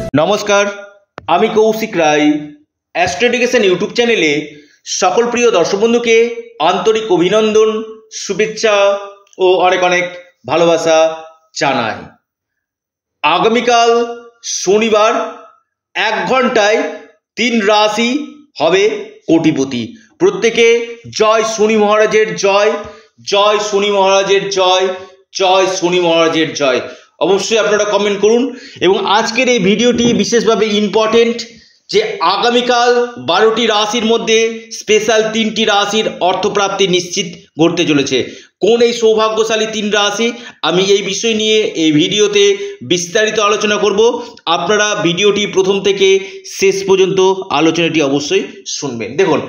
নমস্কার, আমি Koushik Roy. Astro education YouTube চ্যানেলে সকল প্রিয় দর্শক বন্ধুকে আন্তরিক অভিনন্দন, শুভেচ্ছা ও অনেক অনেক ভালোবাসা জানাই। আগামীকাল শনিবার 1 ঘন্টায় 3 রাশি হবে কোটিপতি। প্রত্যেকে জয় শনি মহারাজের জয়, জয় শনি মহারাজের জয়, জয় শনি মহারাজের জয় অবশ্যই আপনারা কমেন্ট করুন। এবং আজকের এই ভিডিওটি বিশেষভাবে ইম্পর্টেন্ট যে আগামীকাল 12টি রাশির মধ্যে স্পেশাল 3টি রাশির অর্থপ্রাপ্তি নিশ্চিত ঘটতে চলেছে। কোন এই সৌভাগ্যশালী 3 রাশি, আমি এই বিষয় নিয়ে এই ভিডিওতে বিস্তারিত আলোচনা করব। আপনারা ভিডিওটি প্রথম থেকে শেষ পর্যন্ত আলোচনাটি অবশ্যই শুনবেন। দেখুন,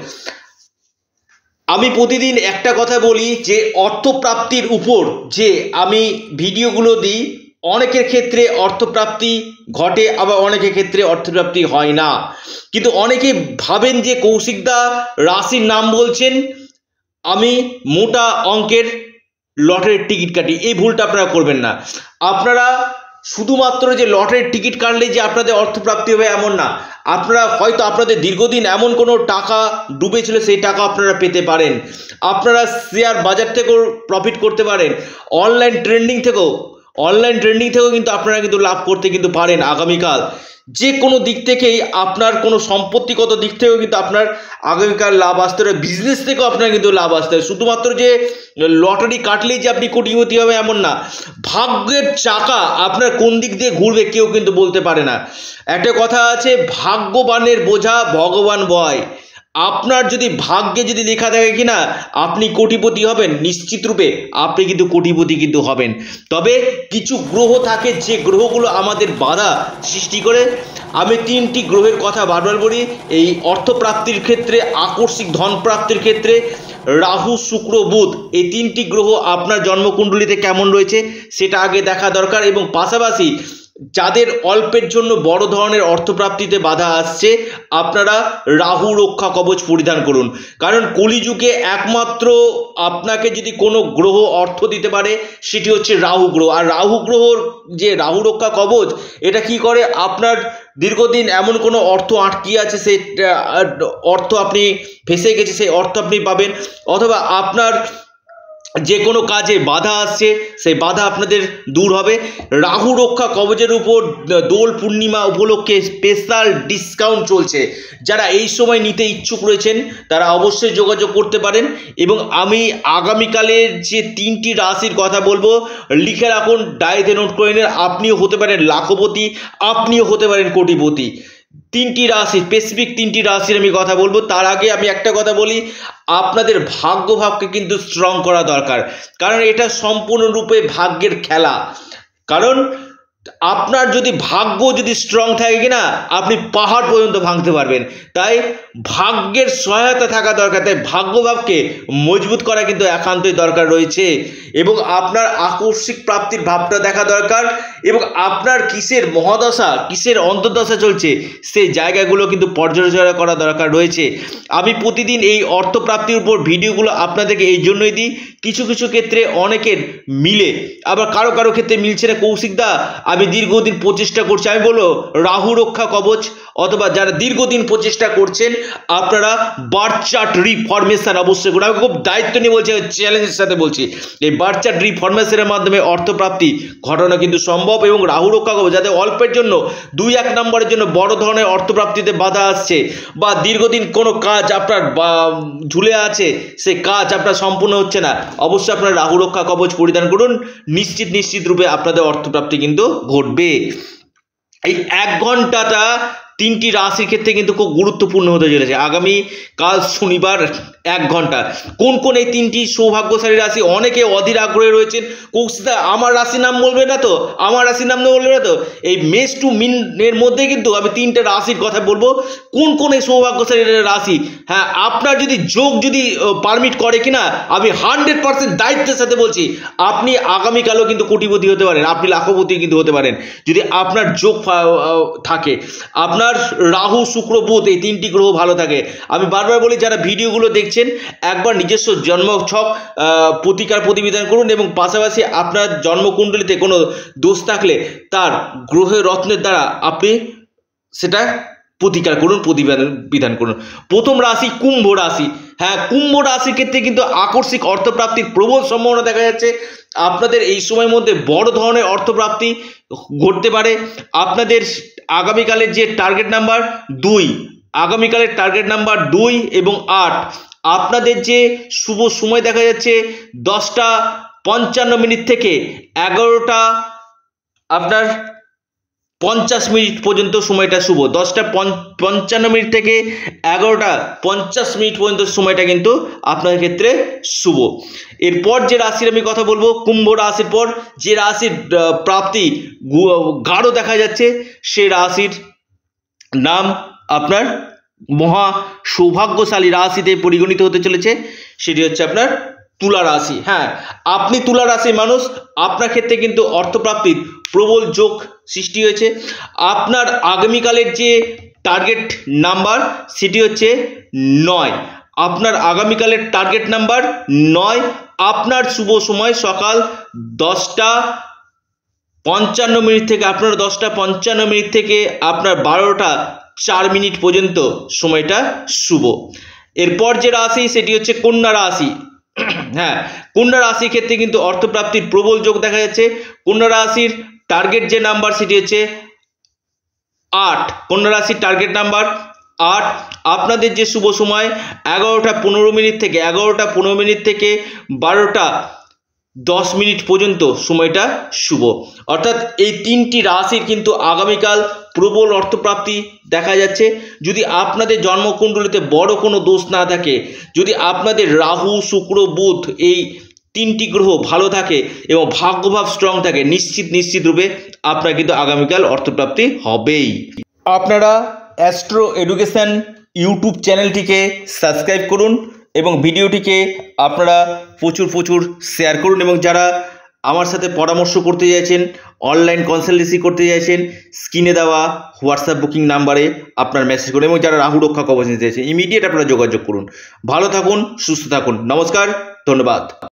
আমি প্রতিদিন একটা কথা বলি যে অর্থপ্রাপ্তির উপর যে আমি ভিডিওগুলো দিই, অনেকের ক্ষেত্রে অর্থপ্রাপ্তি ঘটে, আবার অনেকের ক্ষেত্রে অর্থপ্রাপ্তি হয় না। কিন্তু অনেকে ভাবেন যে কৌশিকদা রাশির নাম বলছেন, আমি মোটা অঙ্কের লটারির টিকিট কাটি। এই ভুলটা আপনারা করবেন না। আপনারা শুধুমাত্র যে লটারির টিকিট কাটলেই যে আপনাদের অর্থপ্রাপ্তি হবে এমন না। আপনারা হয়তো আপনাদের দীর্ঘদিন এমন কোনো টাকা ডুবেছিল, সেই টাকা আপনারা পেতে পারেন। আপনারা শেয়ার বাজার থেকেও প্রফিট করতে পারেন, অনলাইন ট্রেন্ডিং থেকেও কিন্তু আপনারা কিন্তু লাভ করতে কিন্তু পারেন। আগামীকাল যে কোনো দিক থেকেই আপনার কোনো সম্পত্তিগত দিক থেকেও কিন্তু আপনার আগামীকাল লাভ আসতে পারে, বিজনেস থেকেও আপনার কিন্তু লাভ আসতে পারে। শুধুমাত্র যে লটারি কাটলেই যে আপনি কোটিপতি হবে এমন না। ভাগ্যের চাকা আপনার কোন দিক দিয়ে ঘুরবে কেউ কিন্তু বলতে পারে না। একটা কথা আছে, ভাগ্যবানের বোঝা ভগবান বয়। আপনার যদি ভাগ্যে যদি লেখা থাকে কিনা আপনি কোটিপতি হবেন, নিশ্চিত রূপে আপনি কিন্তু কোটিপতি কিন্তু হবেন। তবে কিছু গ্রহ থাকে যে গ্রহগুলো আমাদের বাধা সৃষ্টি করে। আমি 3টি গ্রহের কথা বারবার বলি এই অর্থপ্রাপ্তির ক্ষেত্রে, আকস্মিক ধন প্রাপ্তির ক্ষেত্রে। রাহু, শুক্র, বুধ, এই 3টি গ্রহ আপনার জন্মকুণ্ডলিতে কেমন রয়েছে সেটা আগে দেখা দরকার। এবং পাশাপাশি যাদের অল্পের জন্য বড় ধরনের অর্থপ্রাপ্তিতে বাধা আসছে, আপনারা রাহু রক্ষা কবচ পরিধান করুন। কারণ কলিযুগে একমাত্র আপনাকে যদি কোনো গ্রহ অর্থ দিতে পারে সেটি হচ্ছে রাহু গ্রহ। আর রাহু গ্রহর যে রাহু রক্ষা কবচ, এটা কি করে, আপনার দীর্ঘদিন এমন কোনো অর্থ আটকিয়ে আছে, সেই অর্থ আপনি ফেসে গেছে, সেই অর্থ আপনি পাবেন। অথবা আপনার যে কোনো কাজে বাধা আসছে, সেই বাধা আপনাদের দূর হবে। রাহু রক্ষা কবচের উপর দোল পূর্ণিমা উপলক্ষে স্পেশাল ডিসকাউন্ট চলছে। যারা এই সময় নিতে ইচ্ছুক রয়েছেন তারা অবশ্যই যোগাযোগ করতে পারেন। এবং আমি আগামীকালের যে 3টি রাশির কথা বলবো, লিখে রাখুন, ডায়েরিতে নোট করে নিন। আপনিও হতে পারেন লাখপতি, আপনিও হতে পারেন কোটিপতি। 3টি রাশি, স্পেসিফিক 3টি রাশির আমি কথা বলবো। তার আগে আমি একটা কথা বলি, আপনাদের ভাগ্যভাবকে কিন্তু স্ট্রং করা দরকার। কারণ এটা সম্পূর্ণরূপে ভাগ্যের খেলা। কারণ আপনার যদি ভাগ্য যদি স্ট্রং থাকে কিনা আপনি পাহাড় পর্যন্ত ভাঙতে পারবেন। তাই ভাগ্যের সহায়তা থাকা দরকার। তাই ভাগ্যভাবকে মজবুত করা কিন্তু একান্তই দরকার রয়েছে। এবং আপনার আকস্মিক প্রাপ্তির ভাবটা দেখা দরকার। এবং আপনার কিসের মহাদশা, কিসের অন্তর্দশা চলছে, সেই জায়গাগুলো কিন্তু পর্যালোচনা করা দরকার রয়েছে। আমি প্রতিদিন এই অর্থপ্রাপ্তির উপর ভিডিওগুলো আপনাদেরকে এই জন্যই দিই। কিছু কিছু ক্ষেত্রে অনেকের মিলে, আবার কারো কারো ক্ষেত্রে মিলছে না। কৌশিকদা আমি দীর্ঘদিন প্রচেষ্টা করছি, আমি বলবো রাহু রক্ষা কবচ, অথবা যারা দীর্ঘদিন প্রচেষ্টা করছেন আপনারা বার্থ চার্ট রিফরমেশন অবশ্যই করুন। আমি খুব দায়িত্ব নিয়ে বলছি, চ্যালেঞ্জের সাথে বলছি, এই বার্থ চার্ট রিফরমেশনের মাধ্যমে অর্থপ্রাপ্তি ঘটানো কিন্তু সম্ভব। এবং রাহু রক্ষা কবচ, যাদের অল্পের জন্য 2-1 নম্বরের জন্য বড় ধরনের অর্থপ্রাপ্তিতে বাধা আসছে, বা দীর্ঘদিন কোনো কাজ আপনার ঝুলে আছে, সে কাজ আপনার সম্পূর্ণ হচ্ছে না, অবশ্যই আপনার রাহু রক্ষা কবচ পরিধান করুন। নিশ্চিত রূপে আপনাদের অর্থপ্রাপ্তি কিন্তু ঘটবে। এই 1 ঘন্টাটা 3টি রাশির ক্ষেত্রে কিন্তু খুব গুরুত্বপূর্ণ হতে চলেছে। আগামী কাল শনিবার 1 ঘন্টা কোন কোন এই 3টি সৌভাগ্যশালী রাশি, অনেকে অধীর আগ্রহে রয়েছেন। কৌশিকদা আমার রাশির নাম বলবে না তো, আমার রাশির নাম বলবে না তো? এই মেষ টু মিন এর মধ্যে কিন্তু আমি 3টে রাশির কথা বলবো, কোন কোন এই সৌভাগ্যশালী রাশি। হ্যাঁ, আপনার যদি যোগ যদি পারমিট করে কিনা আমি 100% দায়িত্বের সাথে বলছি, আপনি আগামীকালও কিন্তু কোটিপতি হতে পারেন, আপনি লাখপতি কিন্তু হতে পারেন যদি আপনার যোগ থাকে। আপনার রাহু, শুক্র, বুধ এই 3টি গ্রহ ভালো থাকে। আমি বারবার বলি, যারা ভিডিওগুলো দেখছেন একবার নিজস্ব জন্মছক প্রতিকার প্রতিবিধান করুন। এবং পাশাপাশি আপনার জন্মকুণ্ডলিতে কোনো দোষ থাকলে তার গ্রহের রত্নের দ্বারা আপনি সেটা প্রতিকার করুন, বিধান করুন। প্রথম রাশি কুম্ভ রাশি। হ্যাঁ, কুম্ভ রাশির ক্ষেত্রে কিন্তু আকস্মিক অর্থপ্রাপ্তির প্রবল সম্ভাবনা দেখা যাচ্ছে। আপনাদের এই সময়ের মধ্যে বড় ধরনের অর্থপ্রাপ্তি ঘটতে পারে। আপনাদের আগামীকালের যে টার্গেট নাম্বার 2, আগামীকালের টার্গেট নাম্বার 2 এবং 8, আপনাদের যে শুভ সময় দেখা যাচ্ছে 10টা 55 থেকে 11টা আপনার 50 মিনিট পর্যন্ত সময়টা শুভ। 10টা 55 থেকে 11টা 50 মিনিট পর্যন্ত সময়টা কিন্তু আপনাদের ক্ষেত্রে শুভ। এরপর যে রাশির আমি কথা বলবো, কুম্ভ রাশির পর যে রাশির প্রাপ্তি গাঢ় দেখা যাচ্ছে, সে রাশির নাম আপনার মহা সৌভাগ্যশালী রাশিতে পরিগণিত হতে চলেছে, সেটি হচ্ছে আপনার তুলা রাশি। হ্যাঁ, আপনি তুলা রাশির মানুষ, আপনার ক্ষেত্রে কিন্তু অর্থপ্রাপ্তির প্রবল যোগ সৃষ্টি হয়েছে। আপনার আগামীকালের যে টার্গেট নাম্বার সেটি হচ্ছে 9। আপনার আগামীকালের টার্গেট নাম্বার 9। আপনার শুভ সময় সকাল 10টা 55 থেকে আপনার 10টা 55 থেকে আপনার 12টা 4 মিনিট পর্যন্ত সময়টা শুভ। এরপর যে রাশি সেটি হচ্ছে কন্যা রাশি। হ্যাঁ, কন্যা রাশির ক্ষেত্রে কিন্তু অর্থপ্রাপ্তির প্রবল যোগ দেখা যাচ্ছে। কন্যা রাশির টার্গেট যে নাম্বার সেটি হচ্ছে 8। কন্যা রাশির টার্গেট নাম্বার 8। আপনাদের যে শুভ সময় 11টা 15 থেকে 12টা 10 মিনিট পর্যন্ত সময়টা শুভ। অর্থাৎ এই 3টি রাশির কিন্তু আগামীকাল প্রবল অর্থপ্রাপ্তি দেখা যাচ্ছে। যদি আপনাদের জন্মকুণ্ডলিতে বড় কোনো দোষ না থাকে, যদি আপনাদের রাহু শুক্র বুধ এই 3টি গ্রহ ভালো থাকে এবং ভাগ্যভাব স্ট্রং থাকে, নিশ্চিত রূপে আপনার কিন্তু আগামীকাল অর্থপ্রাপ্তি হবেই। আপনারা অ্যাস্ট্রো এডুকেশন ইউটিউব চ্যানেলটিকে সাবস্ক্রাইব করুন এবং ভিডিওটিকে আপনারা প্রচুর শেয়ার করুন। এবং যারা আমার সাথে পরামর্শ করতে চাইছেন, অনলাইন কনসালটেন্সি করতে চাইছেন, স্ক্রিনে দেওয়া হোয়াটসঅ্যাপ বুকিং নাম্বারে আপনার মেসেজ করুন। এবং যারা রাহু রক্ষা কবচ নিতে চাইছেন, ইমিডিয়েট আপনারা যোগাযোগ করুন। ভালো থাকুন, সুস্থ থাকুন। নমস্কার, ধন্যবাদ।